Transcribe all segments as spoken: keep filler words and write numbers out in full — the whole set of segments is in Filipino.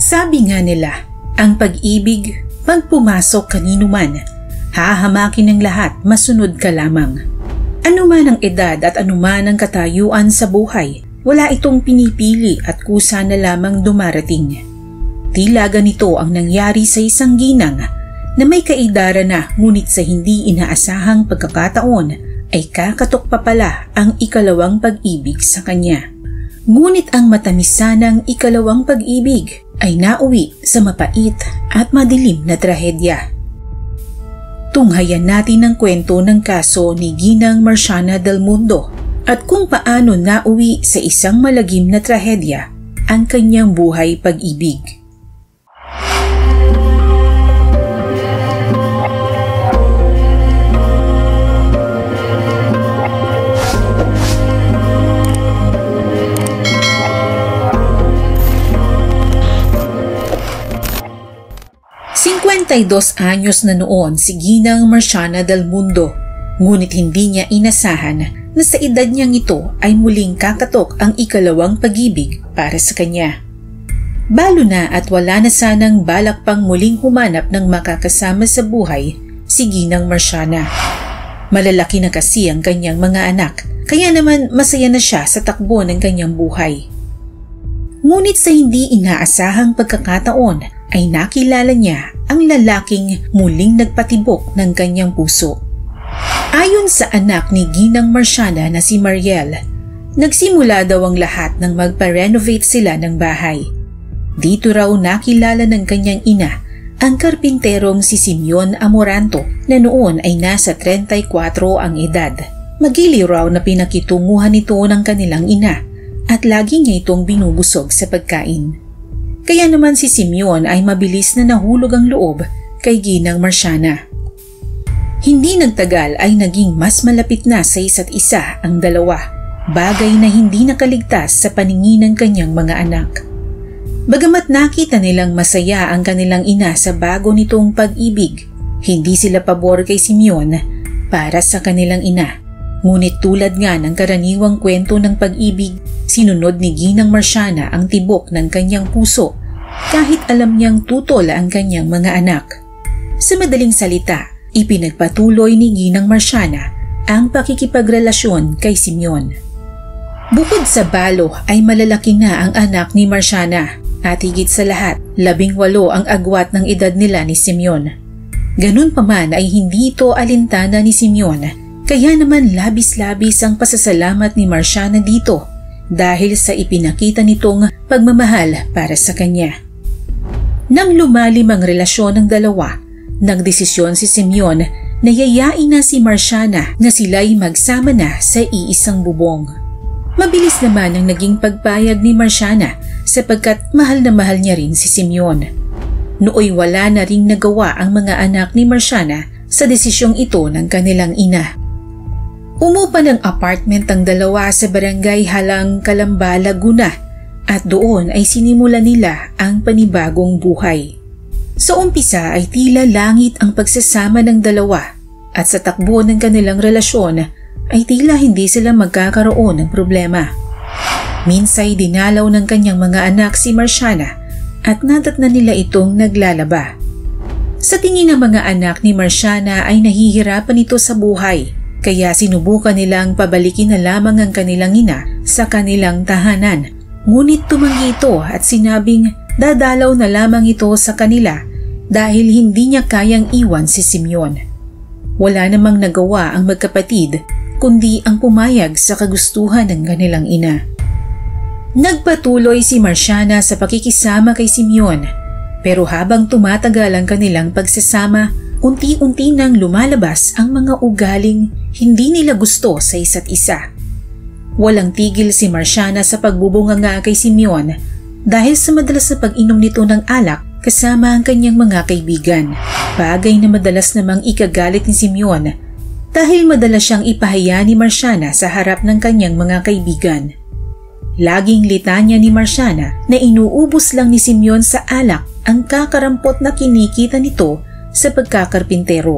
Sabi nga nila, ang pag-ibig, pag pumasok kanino man, hahamakin ng lahat, masunod ka lamang. Ano man ang edad at ano man ang katayuan sa buhay, wala itong pinipili at kusa na lamang dumarating. Tila ganito ang nangyari sa isang ginang na may kaedara na ngunit sa hindi inaasahang pagkakataon ay kakatok pa pala ang ikalawang pag-ibig sa kanya. Ngunit ang matamisanang ikalawang pag-ibig ay nauwi sa mapait at madilim na trahedya. Tunghayan natin ang kwento ng kaso ni Ginang Marciana del Mundo at kung paano nauwi sa isang malagim na trahedya ang kanyang buhay pag-ibig. fifty-two anyos na noon si Ginang Marciana del Mundo, ngunit hindi niya inasahan na sa edad niyang ito ay muling kakatok ang ikalawang pag-ibig para sa kanya. Balo na at wala na sanang balak pang muling humanap ng makakasama sa buhay si Ginang Marciana. Malalaki na kasi ang kanyang mga anak, kaya naman masaya na siya sa takbo ng kanyang buhay. Ngunit sa hindi inaasahang pagkakataon ay nakilala niya ang lalaking muling nagpatibok ng kanyang puso. Ayon sa anak ni Ginang Marciana na si Mariel, nagsimula daw ang lahat nang magpa-renovate sila ng bahay. Dito raw nakilala ng kanyang ina ang karpinterong si Simeon Amoranto na noon ay nasa thirty-four ang edad. Magiliw raw na pinakitunguhan nito ng kanilang ina at lagi niya itong binubusog sa pagkain. Kaya naman si Simeon ay mabilis na nahulog ang loob kay Ginang Marciana. Hindi nagtagal ay naging mas malapit na sa isa't isa ang dalawa, bagay na hindi nakaligtas sa paningin ng kanyang mga anak. Bagamat nakita nilang masaya ang kanilang ina sa bago nitong pag-ibig, hindi sila pabor kay Simeon para sa kanilang ina. Ngunit tulad nga ng karaniwang kwento ng pag-ibig, sinunod ni Ginang Marciana ang tibok ng kanyang puso kahit alam niyang tutol ang kanyang mga anak. Sa madaling salita, ipinagpatuloy ni Ginang Marciana ang pakikipagrelasyon kay Simeon. Bukod sa balo ay malalaki na ang anak ni Marciana at higit sa lahat, labing walo ang agwat ng edad nila ni Simeon. Ganun pa man ay hindi ito alintana ni Simeon, kaya naman labis-labis ang pasasalamat ni Marciana dito dahil sa ipinakita nitong pagmamahal para sa kanya. Nang lumalim ang relasyon ng dalawa, nagdesisyon si Simeon na yayain na si Marciana na sila'y magsama na sa iisang bubong. Mabilis naman ang naging pagpayag ni Marciana sapagkat mahal na mahal niya rin si Simeon. Nooy wala na ring nagawa ang mga anak ni Marciana sa desisyong ito ng kanilang ina. Umupa ng apartment ang dalawa sa barangay Halang Calamba, Laguna at doon ay sinimula nila ang panibagong buhay. Sa umpisa ay tila langit ang pagsasama ng dalawa at sa takbo ng kanilang relasyon ay tila hindi sila magkakaroon ng problema. Minsay dinalaw ng kanyang mga anak si Marciana at nadatnan nila itong naglalaba. Sa tingin ng mga anak ni Marciana ay nahihirapan ito sa buhay, kaya sinubukan nilang pabalikin na lamang ang kanilang ina sa kanilang tahanan. Ngunit tumanggi ito at sinabing dadalaw na lamang ito sa kanila dahil hindi niya kayang iwan si Simeon. Wala namang nagawa ang magkapatid kundi ang pumayag sa kagustuhan ng kanilang ina. Nagpatuloy si Marciana sa pakikisama kay Simeon, pero habang tumatagal ang kanilang pagsasama, unti-unti nang lumalabas ang mga ugaling hindi nila gusto sa isa't isa. Walang tigil si Marciana sa pagbubunganga kay Simeon dahil sa madalas na pag-inom nito ng alak kasama ang kanyang mga kaibigan, bagay na madalas namang ikagalit ni Simeon dahil madalas siyang ipahaya ni Marciana sa harap ng kanyang mga kaibigan. Laging litanya ni Marciana na inuubos lang ni Simeon sa alak ang kakarampot na kinikita nito sa pagkakarpintero.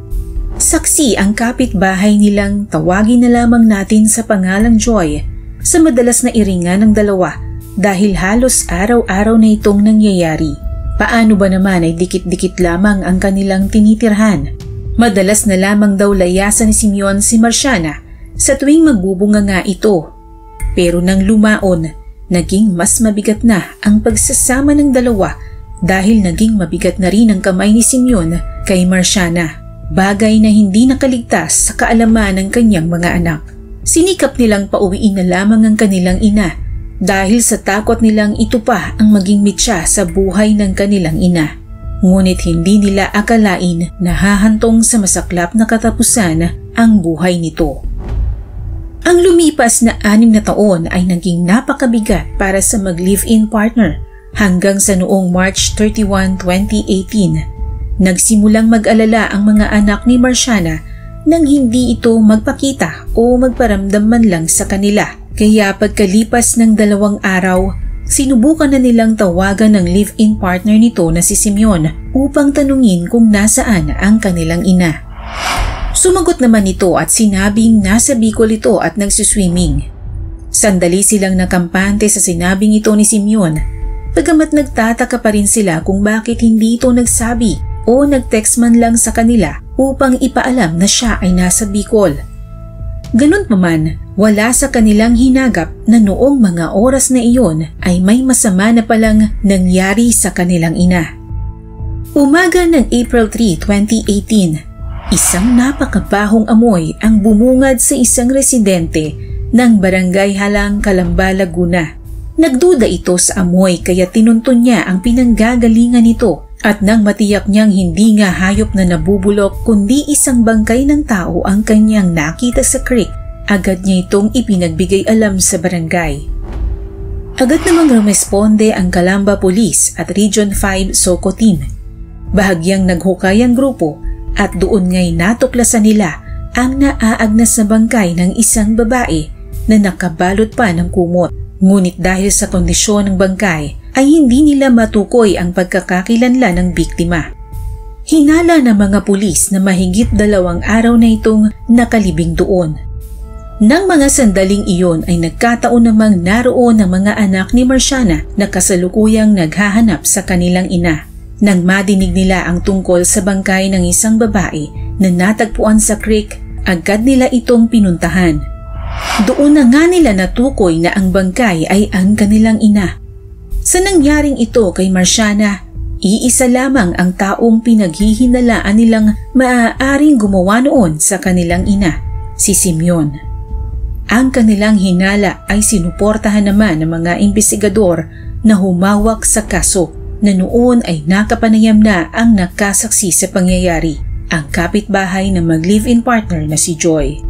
Saksi ang kapitbahay nilang tawagin na lamang natin sa pangalang Joy sa madalas na iringan ng dalawa dahil halos araw-araw na itong nangyayari. Paano ba naman ay dikit-dikit lamang ang kanilang tinitirhan? Madalas na lamang daw layasan ni Simeon si Marciana sa tuwing magbubunga nga ito. Pero nang lumaon, naging mas mabigat na ang pagsasama ng dalawa dahil naging mabigat na rin ang kamay ni Simeon kay Marciana, bagay na hindi nakaligtas sa kaalaman ng kanyang mga anak. Sinikap nilang pauwiin na lamang ang kanilang ina dahil sa takot nilang ito pa ang maging mitya sa buhay ng kanilang ina. Ngunit hindi nila akalain na hahantong sa masaklap na katapusan ang buhay nito. Ang lumipas na anim na taon ay naging napakabigat para sa mag-live-in partner hanggang sa noong March thirty-first, twenty eighteen. Nagsimulang mag-alala ang mga anak ni Marciana nang hindi ito magpakita o magparamdam man lang sa kanila. Kaya pagkalipas ng dalawang araw, sinubukan na nilang tawagan ng live-in partner nito na si Simeon upang tanungin kung nasaan ang kanilang ina. Sumagot naman ito at sinabing nasa Bicol ito at nagsuswimming. Sandali silang nakampante sa sinabing ito ni Simeon, bagamat nagtataka pa rin sila kung bakit hindi ito nagsabi o nag-text man lang sa kanila upang ipaalam na siya ay nasa Bicol. Ganun pa man, wala sa kanilang hinagap na noong mga oras na iyon ay may masama na palang nangyari sa kanilang ina. Umaga ng April third, twenty eighteen, isang napakabahong amoy ang bumungad sa isang residente ng Barangay Halang, Calamba, Laguna. Nagduda ito sa amoy kaya tinuntun niya ang pinanggagalingan nito at nang matiyak niyang hindi nga hayop na nabubulok kundi isang bangkay ng tao ang kanyang nakita sa creek, agad niya itong ipinagbigay alam sa barangay. Agad namang rumesponde ang Calamba Police at Region five Soco Team. Bahagyang naghukay ang grupo at doon nga'y natuklasan nila ang naaagnas na bangkay ng isang babae na nakabalot pa ng kumot. Ngunit dahil sa kondisyon ng bangkay ay hindi nila matukoy ang pagkakakilanlan ng biktima. Hinala ng mga pulis na mahigit dalawang araw na itong nakalibing doon. Nang mga sandaling iyon ay nagkataon namang naroon ang mga anak ni Marciana na kasalukuyang naghahanap sa kanilang ina. Nang madinig nila ang tungkol sa bangkay ng isang babae na natagpuan sa creek, agad nila itong pinuntahan. Doon na nga nila natukoy na ang bangkay ay ang kanilang ina. Sa nangyaring ito kay Marciana, iisa lamang ang taong pinaghihinalaan nilang maaaring gumawa noon sa kanilang ina, si Simeon. Ang kanilang hinala ay sinuportahan naman ng mga investigador na humawak sa kaso na noon ay nakapanayam na ang nakasaksi sa pangyayari, ang kapitbahay na mag-live-in partner na si Joy.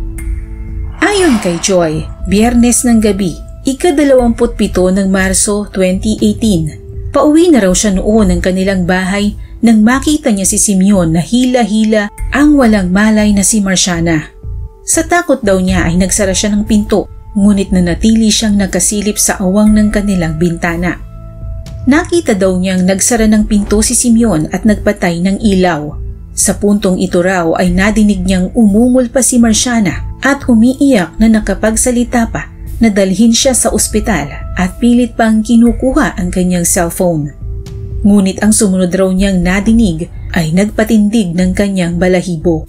Ayon kay Joy, Biyernes ng gabi, ikadalawamput pito ng Marso twenty eighteen, pauwi na raw siya noon ng kanilang bahay nang makita niya si Simeon na hila-hila ang walang malay na si Marciana. Sa takot daw niya ay nagsara siya ng pinto, ngunit nanatili siyang nakasilip sa awang ng kanilang bintana. Nakita daw niyang nagsara ng pinto si Simeon at nagpatay ng ilaw. Sa puntong ito raw ay nadinig niyang umungol pa si Marciana at umiiyak na nakapagsalita pa na dalhin siya sa ospital at pilit pang kinukuha ang kanyang cellphone. Ngunit ang sumunod raw niyang nadinig ay nagpatindig ng kanyang balahibo.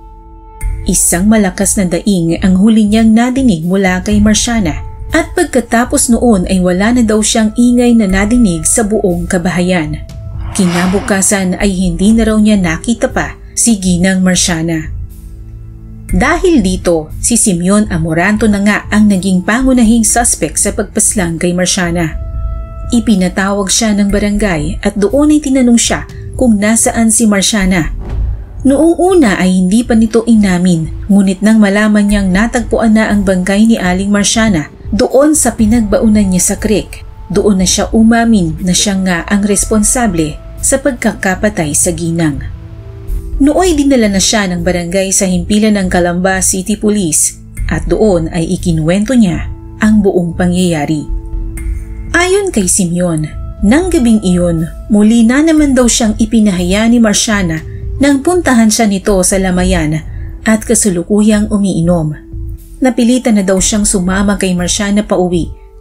Isang malakas na daing ang huli niyang nadinig mula kay Marciana. At pagkatapos noon ay wala na daw siyang ingay na nadinig sa buong kabahayan. Kinabukasan ay hindi na raw niya nakita pa si Ginang Marciana. Dahil dito, si Simeon Amoranto na nga ang naging pangunahing suspect sa pagpaslang kay Marciana. Ipinatawag siya ng barangay at doon ay tinanong siya kung nasaan si Marciana. Noong una ay hindi pa nito inamin, ngunit nang malaman niyang natagpuan na ang bangkay ni Aling Marciana doon sa pinagbaunan niya sa creek, doon na siya umamin na siya nga ang responsable sa pagkakapatay sa ginang. Nooy dinala na siya ng barangay sa himpilan ng Calamba City Police at doon ay ikinuwento niya ang buong pangyayari. Ayon kay Simeon, nang gabing iyon, muli na naman daw siyang ipinahaya ni Marciana nang puntahan siya nito sa lamayan at kasulukuyang umiinom. Napilitan na daw siyang sumama kay Marciana pauwi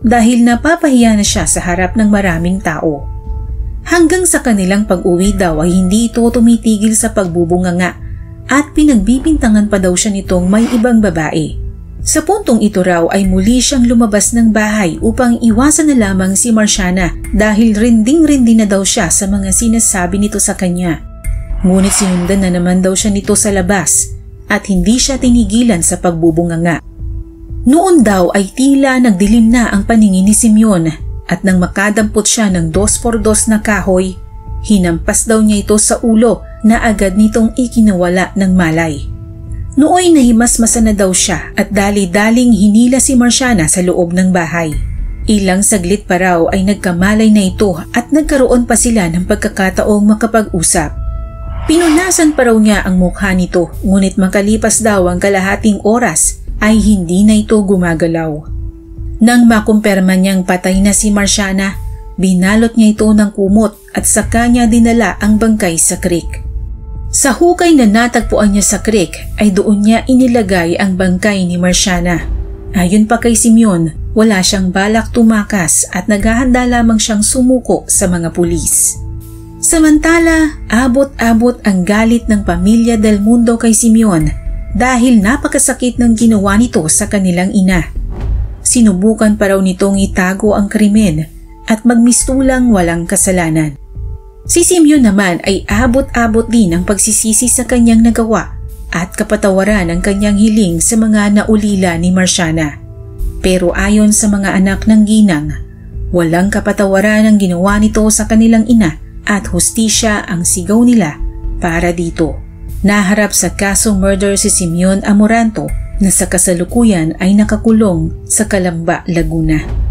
dahil napapahiya na siya sa harap ng maraming tao. Hanggang sa kanilang pag-uwi daw ay hindi ito tumitigil sa pagbubunganga at pinagbibintangan pa daw siya nitong may ibang babae. Sa puntong ito raw ay muli siyang lumabas ng bahay upang iwasan na lamang si Marciana dahil rinding-rindi na daw siya sa mga sinasabi nito sa kanya. Ngunit sinundan na naman daw siya nito sa labas at hindi siya tinigilan sa pagbubunganga. Noon daw ay tila nagdilim na ang paningin ni Simeon at nang makadampot siya ng dos por dos na kahoy, hinampas daw niya ito sa ulo na agad nitong ikinawala ng malay. Nooy nahimasmasan na daw siya at dali-daling hinila si Marciana sa loob ng bahay. Ilang saglit pa raw ay nagkamalay na ito at nagkaroon pa sila ng pagkakataong makapag-usap. Pinunasan pa raw niya ang mukha nito ngunit makalipas daw ang kalahating oras ay hindi na ito gumagalaw. Nang makumpirma niyang patay na si Marciana, binalot niya ito ng kumot at saka niya dinala ang bangkay sa creek. Sa hukay na natagpuan niya sa creek ay doon niya inilagay ang bangkay ni Marciana. Ayon pa kay Simeon, wala siyang balak tumakas at naghahanda lamang siyang sumuko sa mga pulis. Samantala, abot-abot ang galit ng pamilya Del Mundo kay Simeon dahil napakasakit ng ginawa nito sa kanilang ina. Sinubukan pa raw nitong itago ang krimen at magmistulang walang kasalanan. Si Simeon naman ay abot-abot din ang pagsisisi sa kanyang nagawa at kapatawaran ang kanyang hiling sa mga naulila ni Marciana. Pero ayon sa mga anak ng ginang, walang kapatawaran ang ginawa nito sa kanilang ina at hustisya ang sigaw nila para dito. Naharap sa kasong murder si Simeon Amoranto na sa kasalukuyan ay nakakulong sa Calamba, Laguna.